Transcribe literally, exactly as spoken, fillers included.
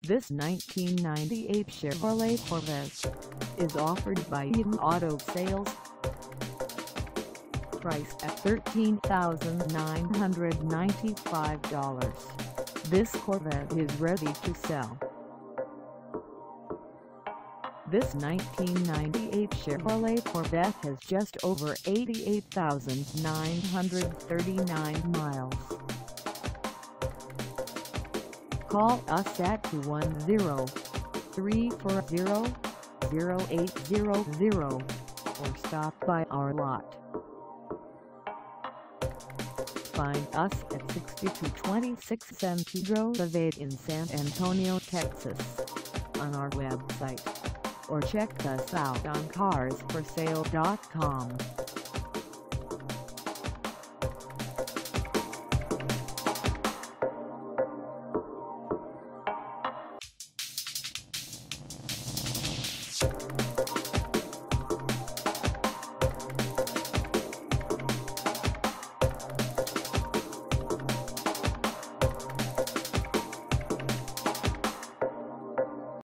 This nineteen ninety-eight Chevrolet Corvette is offered by Yam Auto Sales. Priced at thirteen thousand nine hundred ninety-five dollars, this Corvette is ready to sell. This nineteen ninety-eight Chevrolet Corvette has just over eighty-eight thousand nine hundred thirty-nine miles. Call us at two one zero, three four zero, zero eight zero zero or stop by our lot. Find us at sixty-two twenty-six San Pedro AVE in San Antonio, Texas, on our website, or check us out on cars for sale dot com.